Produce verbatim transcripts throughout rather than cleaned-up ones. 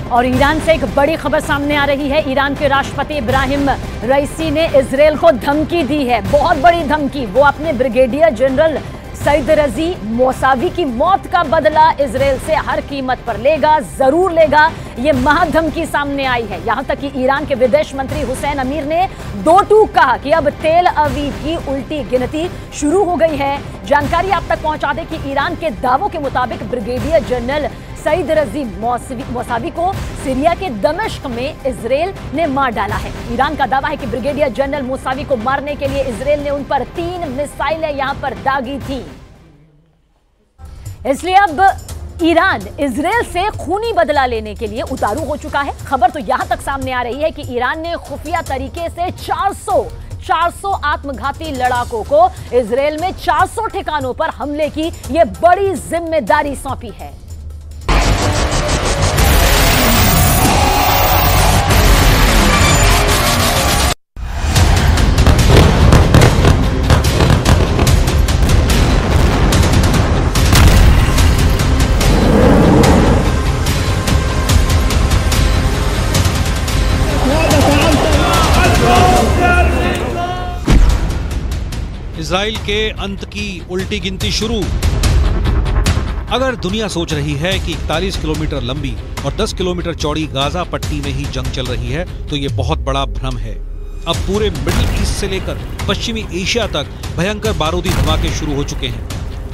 और ईरान से एक बड़ी खबर सामने आ रही है। ईरान के राष्ट्रपति इब्राहिम रईसी ने इजरायल को धमकी दी है, बहुत बड़ी धमकी। वो अपने ब्रिगेडियर जनरल सईद रजी मौसावी की मौत का बदला इजरायल से हर कीमत पर लेगा, जरूर लेगा। ये महाधमकी सामने आई है। यहां तक कि ईरान के विदेश मंत्री हुसैन अमीर ने दो टूक कहा कि अब तेल अवीव की उल्टी गिनती शुरू हो गई है। जानकारी आप तक पहुंचा दें कि ईरान के दावों के मुताबिक ब्रिगेडियर जनरल सईद रजी मौसावी को सीरिया के दमिश्क में इजरायल ने मार डाला है। ईरान का दावा है कि ब्रिगेडियर जनरल मौसावी को मारने के लिए इजरायल ने उन पर तीन मिसाइलें यहां पर दागी थी। इसलिए अब ईरान इजरायल से खूनी बदला लेने के लिए उतारू हो चुका है। खबर तो यहां तक सामने आ रही है कि ईरान ने खुफिया तरीके से चार सौ आत्मघाती लड़ाकों को इजरायल में चार सौ ठिकानों पर हमले की यह बड़ी जिम्मेदारी सौंपी है। इजराइल के अंत की उल्टी गिनती शुरू। अगर दुनिया सोच रही है कि इकतालीस किलोमीटर लंबी और दस किलोमीटर चौड़ी गाजा पट्टी में ही जंग चल रही है, तो ये बहुत बड़ा भ्रम है। अब पूरे मिडिल ईस्ट से लेकर पश्चिमी एशिया तक भयंकर बारूदी धमाके शुरू हो चुके हैं।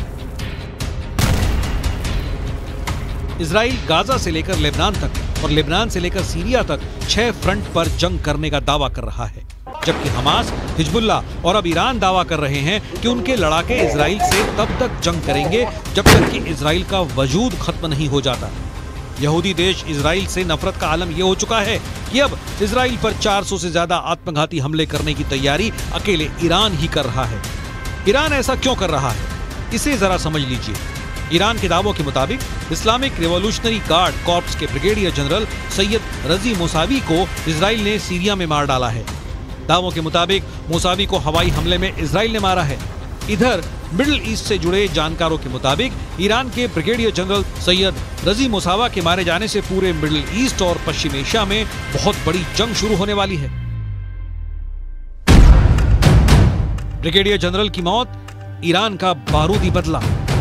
इजराइल गाजा से लेकर लेबनान तक और लेबनान से लेकर सीरिया तक छह फ्रंट पर जंग करने का दावा कर रहा है, जबकि हमास, हिजबुल्लाह और अब ईरान दावा कर रहे हैं कि उनके लड़ाके इजराइल से तब तक जंग करेंगे जब तक कि इजराइल का वजूद खत्म नहीं हो जाता। यहूदी देश इजराइल से नफरत का आलम यह हो चुका है कि अब इजराइल पर चार सौ से ज्यादा आत्मघाती हमले करने की तैयारी अकेले ईरान ही कर रहा है। ईरान ऐसा क्यों कर रहा है, इसे जरा समझ लीजिए। ईरान के दावों के मुताबिक इस्लामिक रिवॉल्यूशनरी गार्ड कॉर्प्स के brigadier general Seyed Razi Mousavi को इजराइल ने सीरिया में मार डाला है। दावों के मुताबिक मौसावी को हवाई हमले में इजराइल ने मारा है। इधर मिडिल ईस्ट से जुड़े जानकारों के मुताबिक ईरान के ब्रिगेडियर जनरल सैयद रजी मौसावा के मारे जाने से पूरे मिडिल ईस्ट और पश्चिम एशिया में बहुत बड़ी जंग शुरू होने वाली है। ब्रिगेडियर जनरल की मौत, ईरान का बारूदी बदला।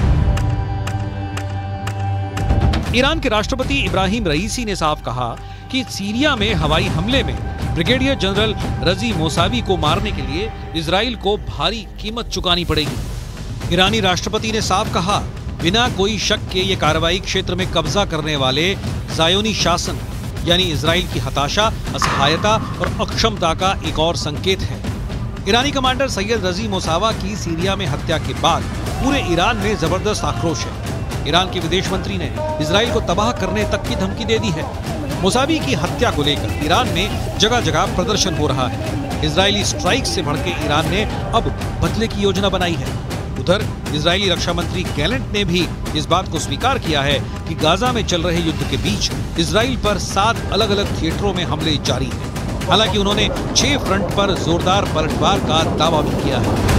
ईरान के राष्ट्रपति इब्राहिम रईसी ने साफ कहा कि सीरिया में हवाई हमले में ब्रिगेडियर जनरल रजी मौसावी को मारने के लिए इजराइल को भारी कीमत चुकानी पड़ेगी। ईरानी राष्ट्रपति ने साफ कहा, बिना कोई शक के ये कार्रवाई क्षेत्र में कब्जा करने वाले ज़ायोनी शासन यानी इजराइल की हताशा, असहायता और अक्षमता का एक और संकेत है। ईरानी कमांडर सैयद रजी मौसावा की सीरिया में हत्या के बाद पूरे ईरान में जबरदस्त आक्रोश है। ईरान के विदेश मंत्री ने इजराइल को तबाह करने तक की धमकी दे दी है। मौसावी की हत्या को लेकर ईरान में जगह जगह प्रदर्शन हो रहा है। इजरायली स्ट्राइक से भड़के ईरान ने अब बदले की योजना बनाई है। उधर इजरायली रक्षा मंत्री गैलेंट ने भी इस बात को स्वीकार किया है कि गाजा में चल रहे युद्ध के बीच इजराइल पर सात अलग अलग थिएटरों में हमले जारी हैं। हालांकि उन्होंने छह फ्रंट पर जोरदार पलटवार का दावा भी किया है।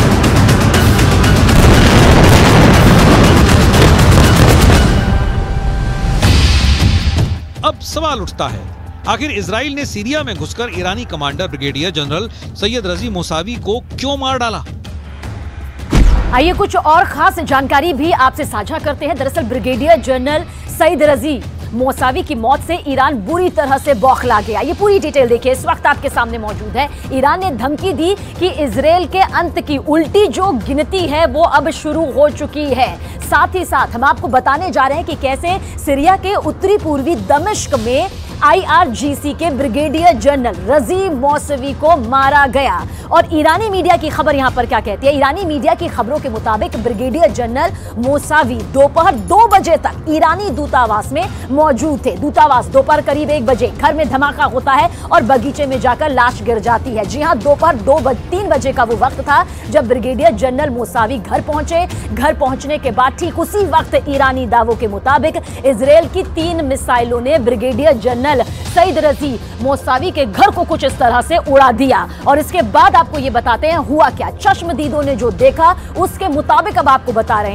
अब सवाल उठता है, आखिर इजराइल ने सीरिया में घुसकर ईरानी commander brigadier general Seyed Razi Mousavi को क्यों मार डाला? आइए कुछ और खास जानकारी भी आपसे साझा करते हैं। दरअसल ब्रिगेडियर जनरल सईद रजी मौसावी की मौत से ईरान बुरी तरह से बौखला गया। ये पूरी डिटेल देखिए, इस वक्त आपके सामने मौजूद है। ईरान ने धमकी दी कि इजराइल के अंत की उल्टी जो गिनती है वो अब शुरू हो चुकी है। साथ ही साथ हम आपको बताने जा रहे हैं कि कैसे सीरिया के उत्तरी पूर्वी दमिश्क में आई आर जी सी के ब्रिगेडियर जनरल रजी मौसावी को मारा गया। और ईरानी मीडिया की खबर यहां पर क्या कहती है? ईरानी मीडिया की खबरों के मुताबिक ब्रिगेडियर जनरल मौसावी दोपहर दो बजे तक ईरानी दूतावास में मौजूद थे। दूतावास दोपहर करीब एक बजे घर में धमाका होता है और बगीचे में जाकर लाश गिर जाती है। जी हां, दोपहर दो बज तीन बजे का वो वक्त था जब ब्रिगेडियर जनरल मौसावी घर पहुंचे। घर पहुंचने के बाद ठीक उसी वक्त ईरानी दावों के मुताबिक इजराइल की तीन मिसाइलों ने ब्रिगेडियर जनरल सईद रजी मौसावी के घर को कुछ इस तरह से उड़ा दिया। और इसके बाद आपको ये बताते हैं हुआ क्या। चश्मदीदों ने जो देखा उसके मुताबिक अब आपको बता रहे हैं।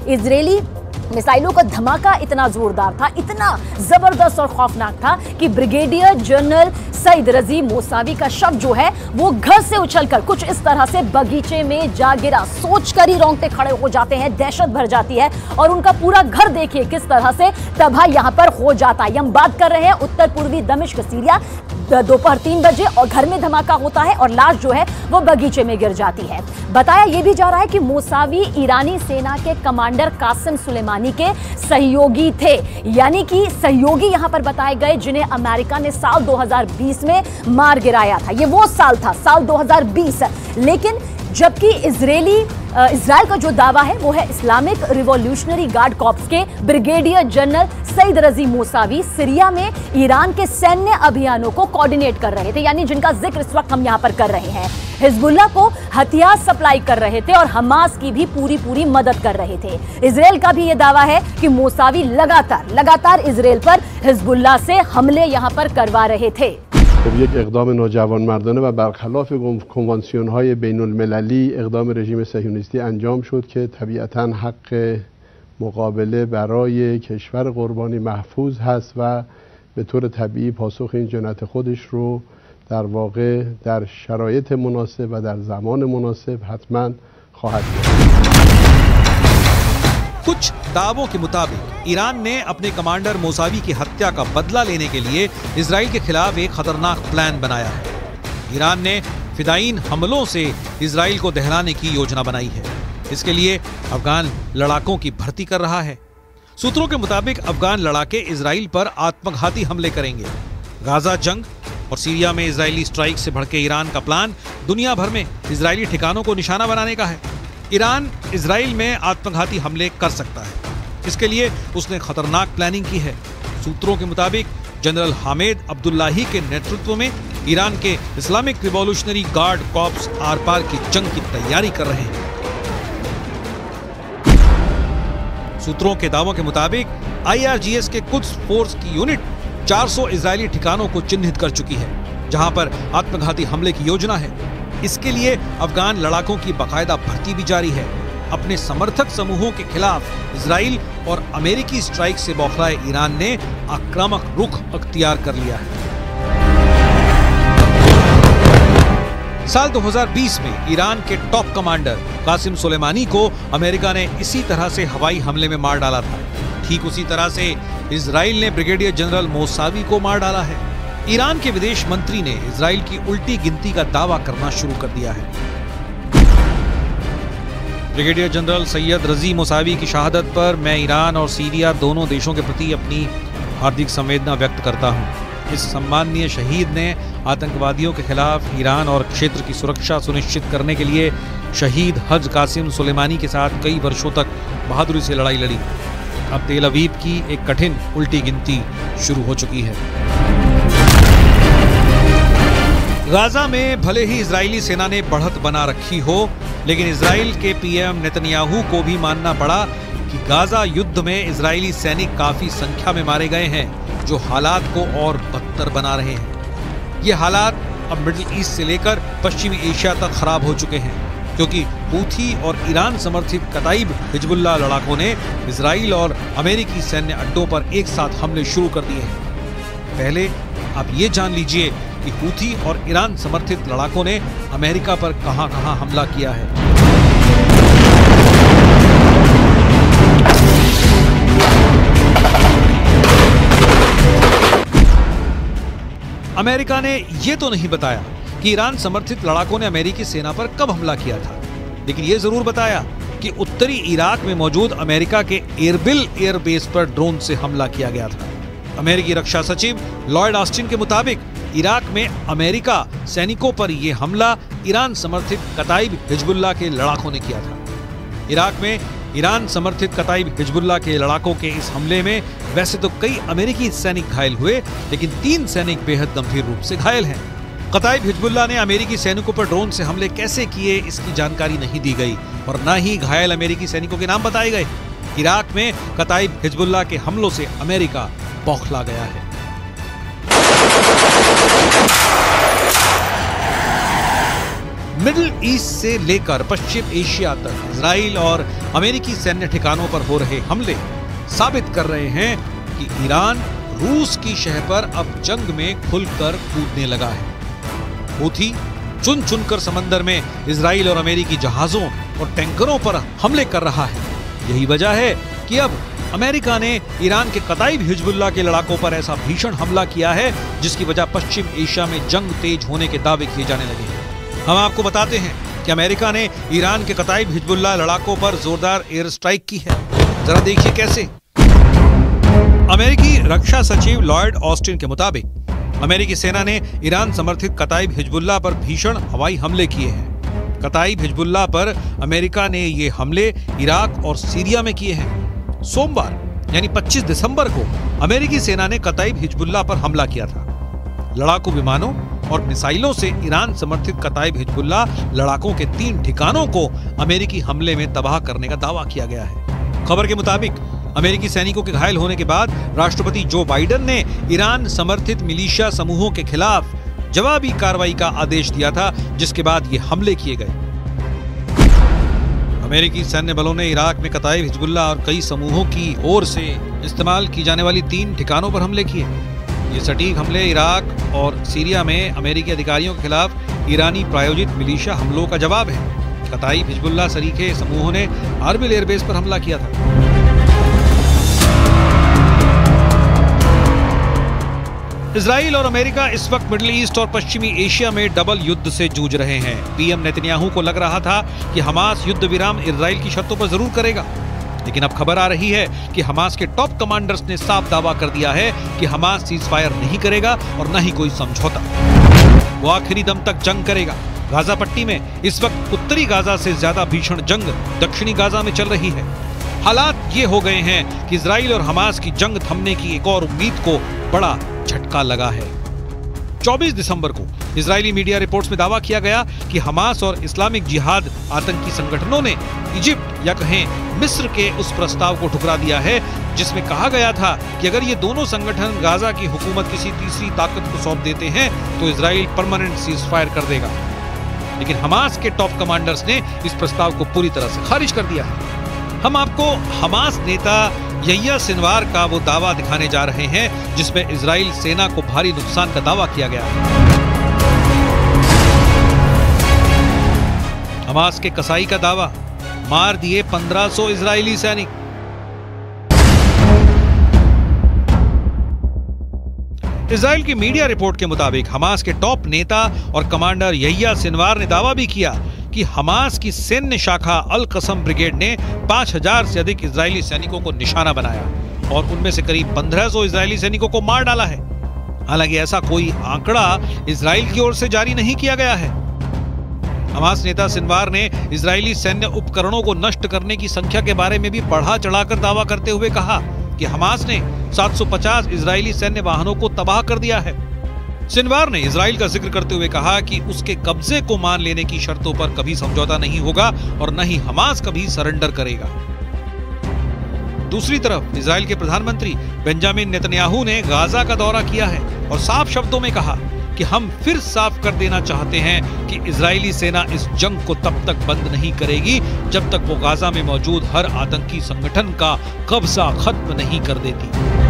इजरायली मिसाइलों का धमाका इतना जोरदार था, इतना जबरदस्त और खौफनाक था कि brigadier general Saeed Razi Mousavi का शव जो है वो घर से उछलकर कुछ इस तरह से बगीचे में जा गिरा। सोचकर ही रोंगटे खड़े हो जाते हैं, दहशत भर जाती है और उनका पूरा घर देखिए किस तरह से तबाह यहां पर हो जाता है। हम बात कर रहे हैं उत्तर पूर्वी दमिश्क सीरिया, दोपहर तीन बजे और घर में धमाका होता है और लाश जो है वो बगीचे में गिर जाती है। बताया यह भी जा रहा है कि मोसावी ईरानी सेना के कमांडर कासिम सुलेमानी के सहयोगी थे, यानी कि सहयोगी यहां पर बताए गए जिन्हें अमेरिका ने साल दो हज़ार बीस में मार गिराया था। ये वो साल था, साल दो हज़ार बीस। लेकिन जबकि इजरायली इजराइल का जो दावा है वो है इस्लामिक रिवॉल्यूशनरी गार्ड कॉर्प्स के brigadier general Saeed Razi Mousavi Syria में ईरान के सैन्य अभियानों को कोऑर्डिनेट कर रहे थे, यानी जिनका जिक्र इस वक्त हम यहां पर कर रहे हैं। हिजबुल्लाह को हथियार सप्लाई कर रहे थे और हमास की भी पूरी पूरी मदद कर रहे थे। इजराइल का भी यह दावा है कि मोसावी लगातार लगातार इजराइल पर हिजबुल्लाह से हमले यहां पर करवा रहे थे। خب یک اقدام ناجوانمردانه و برخلاف کنوانسیون‌های بین‌المللی اقدام رژیم صهیونیستی انجام شد که طبیعتاً حق مقابله برای کشور قربانی محفوظ هست و به طور طبیعی پاسخ این جنایت خودش رو در واقع در شرایط مناسب و در زمان مناسب حتما خواهد داد. कुछ दावों के मुताबिक ईरान ने अपने कमांडर मोसावी की हत्या का बदला लेने के लिए इजराइल के खिलाफ एक खतरनाक प्लान बनाया है। ईरान ने फिदायीन हमलों से इजराइल को दहलाने की योजना बनाई है। इसके लिए अफगान लड़ाकों की भर्ती कर रहा है। सूत्रों के मुताबिक अफगान लड़ाके इजराइल पर आत्मघाती हमले करेंगे। गाजा जंग और सीरिया में इजरायली स्ट्राइक से भड़के ईरान का प्लान दुनिया भर में इजरायली ठिकानों को निशाना बनाने का है। ईरान इजराइल में आत्मघाती हमले कर सकता है, इसके लिए उसने खतरनाक प्लानिंग की है। सूत्रों के मुताबिक जनरल हामिद अब्दुल्लाही के नेतृत्व में ईरान के इस्लामिक रिवॉल्यूशनरी गार्ड कॉर्प्स आर पार की जंग की तैयारी कर रहे हैं। सूत्रों के दावों के मुताबिक आईआरजीएस के कुछ फोर्स की यूनिट चार सौ इजरायली ठिकानों को चिन्हित कर चुकी है जहां पर आत्मघाती हमले की योजना है। इसके लिए अफगान लड़ाकों की बाकायदा भर्ती भी जारी है। अपने समर्थक समूहों के खिलाफ इजराइल और अमेरिकी स्ट्राइक से बौखलाए ईरान ने आक्रामक रुख अख्तियार कर लिया है। साल दो हज़ार बीस में ईरान के टॉप कमांडर कासिम सुलेमानी को अमेरिका ने इसी तरह से हवाई हमले में मार डाला था। ठीक उसी तरह से इजराइल ने ब्रिगेडियर जनरल मोसावी को मार डाला है। ईरान के विदेश मंत्री ने इजराइल की उल्टी गिनती का दावा करना शुरू कर दिया है। ब्रिगेडियर जनरल सैयद रजी मोसावी की शहादत पर मैं ईरान और सीरिया दोनों देशों के प्रति अपनी हार्दिक संवेदना व्यक्त करता हूं। इस सम्माननीय शहीद ने आतंकवादियों के खिलाफ ईरान और क्षेत्र की सुरक्षा सुनिश्चित करने के लिए शहीद हज कासिम सुलेमानी के साथ कई वर्षों तक बहादुरी से लड़ाई लड़ी। अब तेल अवीव की एक कठिन उल्टी गिनती शुरू हो चुकी है। गाजा में भले ही इजरायली सेना ने बढ़त बना रखी हो, लेकिन इजराइल के पीएम नेतन्याहू को भी मानना पड़ा कि गाजा युद्ध में इजरायली सैनिक काफी संख्या में मारे गए हैं, जो हालात को और बदतर बना रहे हैं। ये हालात अब मिडिल ईस्ट से लेकर पश्चिमी एशिया तक खराब हो चुके हैं, क्योंकि हूथी और ईरान समर्थित कताइब हिजबुल्लाह लड़ाकों ने इजराइल और अमेरिकी सैन्य अड्डों पर एक साथ हमले शुरू कर दिए हैं। पहले आप ये जान लीजिए कि हूथी और ईरान समर्थित लड़ाकों ने अमेरिका पर कहां-कहां हमला किया है। अमेरिका ने यह तो नहीं बताया कि ईरान समर्थित लड़ाकों ने अमेरिकी सेना पर कब हमला किया था, लेकिन यह जरूर बताया कि उत्तरी इराक में मौजूद अमेरिका के एरबिल एयरबेस पर ड्रोन से हमला किया गया था। अमेरिकी रक्षा सचिव लॉयड ऑस्टिन के मुताबिक इराक में अमेरिका सैनिकों पर यह हमला ईरान समर्थित कताइब हिजबुल्लाह के लड़ाकों ने किया था। इराक में ईरान समर्थित कताइब हिजबुल्लाह के लड़ाकों के इस हमले में वैसे तो कई अमेरिकी सैनिक घायल हुए, लेकिन तीन सैनिक बेहद गंभीर रूप से घायल हैं। कताइब हिजबुल्लाह ने अमेरिकी सैनिकों पर ड्रोन से हमले कैसे किए, इसकी जानकारी नहीं दी गई और न ही घायल अमेरिकी सैनिकों के नाम बताए गए। इराक में कताइब हिजबुल्लाह के हमलों से अमेरिका बौखला गया है। मिडिल ईस्ट से लेकर पश्चिम एशिया तक इजराइल और अमेरिकी सैन्य ठिकानों पर हो रहे हमले साबित कर रहे हैं कि ईरान रूस की शह पर अब जंग में खुलकर कूदने लगा है। हूथी चुन चुनकर समंदर में इजराइल और अमेरिकी जहाजों और टैंकरों पर हमले कर रहा है। यही वजह है कि अब अमेरिका ने ईरान के कताइब हिजबुल्लाह के लड़ाकों पर ऐसा भीषण हमला किया है जिसकी वजह पश्चिम एशिया में जंग तेज होने के दावे किए जाने लगे हैं। हम आपको बताते हैं कि अमेरिका ने ईरान के कताइब हिजबुल्लाह लड़ाकों पर जोरदार एयर स्ट्राइक की है। जरा देखिए कैसे। अमेरिकी रक्षा सचिव लॉयड ऑस्टिन के मुताबिक अमेरिकी सेना ने ईरान समर्थित कताइब हिजबुल्लाह पर भीषण हवाई हमले किए हैं। कताइब हिजबुल्लाह पर अमेरिका ने ये हमले इराक और सीरिया में किए हैं। सोमवार यानी पच्चीस दिसंबर को अमेरिकी सेना ने कताइब हिजबुल्लाह पर हमला किया था। लड़ाकू विमानों और मिसाइलों से ईरान समर्थित कताइब हिजबुल्लाह लड़ाकों के तीन ठिकानों को अमेरिकी हमले में तबाह करने का दावा किया गया है। खबर के मुताबिक अमेरिकी सैनिकों के घायल होने के बाद राष्ट्रपति जो बाइडेन ने ईरान समर्थित मिलिशिया समूहों के खिलाफ जवाबी कार्रवाई का आदेश दिया था, जिसके बाद ये हमले किए गए। अमेरिकी सैन्य बलों ने इराक में कताइब हिजबुल्लाह और कई समूहों की ओर से इस्तेमाल की जाने वाली तीन ठिकानों पर हमले किए। ये सटीक हमले इराक और सीरिया में अमेरिकी अधिकारियों के खिलाफ ईरानी प्रायोजित मिलिशिया हमलों का जवाब है। कताइब हिजबुल्लाह सरीखे समूहों ने आर्बिल एयरबेस पर हमला किया था। इजराइल और अमेरिका इस वक्त मिडिल ईस्ट और पश्चिमी एशिया में डबल युद्ध से जूझ रहे हैं। पीएम नेतन्याहू को लग रहा था कि हमास युद्ध विराम इजराइल की शर्तों पर जरूर करेगा, लेकिन अब खबर आ रही है कि हमास के टॉप कमांडर्स ने साफ दावा कर दिया है कि हमास सीज फायर नहीं करेगा और न ही कोई समझौता। वो आखिरी दम तक जंग करेगा। गाजा पट्टी में इस वक्त उत्तरी गाजा से ज्यादा भीषण जंग दक्षिणी गाजा में चल रही है। हालात ये हो गए हैं कि इजराइल और हमास की जंग थमने की एक और उम्मीद को बड़ा झटका लगा है। चौबीस दिसंबर को इजरायली मीडिया रिपोर्ट्स में दावा किया गया कि हमास और इस्लामिक जिहाद आतंकी संगठनों ने इजिप्ट या कहें मिस्र के उस प्रस्ताव को ठुकरा दिया है जिसमें कहा गया था कि अगर ये दोनों संगठन गाजा की हुकूमत किसी तीसरी ताकत को सौंप देते हैं तो इजराइल परमानेंट सीज फायर कर देगा। लेकिन हमास के टॉप कमांडर्स ने इस प्रस्ताव को पूरी तरह से खारिज कर दिया है। हम आपको हमास नेता यहिया सिनवार का वो दावा दिखाने जा रहे हैं जिसमें इजराइल सेना को भारी नुकसान का दावा किया गया है। हमास के कसाई का दावा, मार दिए पंद्रह सौ इजरायली सैनिक। इजराइल की मीडिया रिपोर्ट के मुताबिक हमास के टॉप नेता और कमांडर यहिया सिनवार ने दावा भी किया कि हमास की सैन्य शाखा अल कसम ब्रिगेड ने पांच हज़ार से अधिक इजरायली सैनिकों को निशाना बनाया और उनमें से करीब पंद्रह सौ इजरायली सैनिकों को मार डाला है। हालांकि ऐसा कोई आंकड़ा इजराइल की ओर से जारी नहीं किया गया है। हमास नेता सिनवार ने इजरायली सैन्य उपकरणों को नष्ट करने की संख्या के बारे में भी बढ़ा चढ़ाकर दावा करते हुए कहा कि हमास ने सात सौ पचास इजरायली सैन्य वाहनों को तबाह कर दिया है। सिनवार ने इजराइल का जिक्र करते हुए कहा कि उसके कब्जे को मान लेने की शर्तों पर कभी समझौता नहीं होगा और न ही हमास कभी सरेंडर करेगा। दूसरी तरफ इजराइल के प्रधानमंत्री बेंजामिन नेतन्याहू ने गाजा का दौरा किया है और साफ शब्दों में कहा कि हम फिर साफ कर देना चाहते हैं कि इजरायली सेना इस जंग को तब तक बंद नहीं करेगी जब तक वो गाजा में मौजूद हर आतंकी संगठन का कब्जा खत्म नहीं कर देती।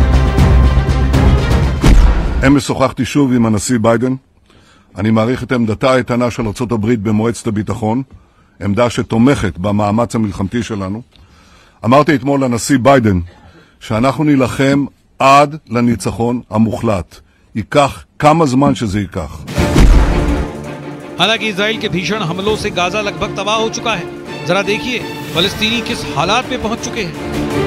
אמש שוחחתי שוב עם הנשיא ביידן. אני מעריך את עמדתה האיתנה של ארצות הברית במועצת הביטחון, עמדה שתומכת במאמץ המלחמתי שלנו. אמרתי אתמול לנשיא ביידן שאנחנו נילחם עד לניצחון המוחלט. ייקח כמה זמן שזה ייקח. हालांकि इजराइल के भीषण हमलों से गाजा लगभग तबाह हो चुका है। जरा देखिए फलस्तीनी किस हालात में पहुंच चुके हैं।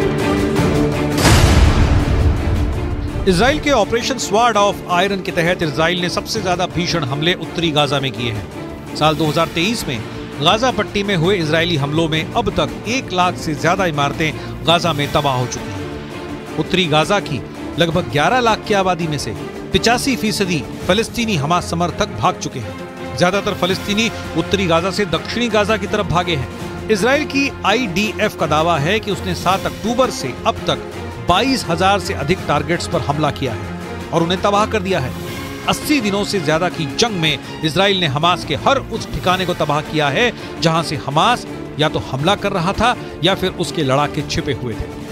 इजराइल के ऑपरेशन स्वार्ड ऑफ आयरन के तहत इजराइल ने सबसे ज्यादा भीषण हमले उत्तरी गाजा में किए हैं। साल दो हज़ार तेईस में गाजा पट्टी में हुए इजरायली हमलों में अब तक एक लाख से ज्यादा इमारतें गाजा में तबाह हो चुकी हैं। उत्तरी गाजा की लगभग ग्यारह लाख की आबादी में से पिचासी फीसदी फलस्तीनी हमास समर्थक भाग चुके हैं। ज्यादातर फलस्तीनी उत्तरी गाजा से दक्षिणी गाजा की तरफ भागे हैं। इजराइल की आई डी एफ का दावा है कि उसने सात अक्टूबर से अब तक बाईस हजार से अधिक टारगेट्स पर हमला किया है और उन्हें तबाह कर दिया है। अस्सी दिनों से ज्यादा की जंग में इजराइल ने हमास के हर उस ठिकाने को तबाह किया है जहां से हमास या तो हमला कर रहा था या फिर उसके लड़ाके छिपे हुए थे।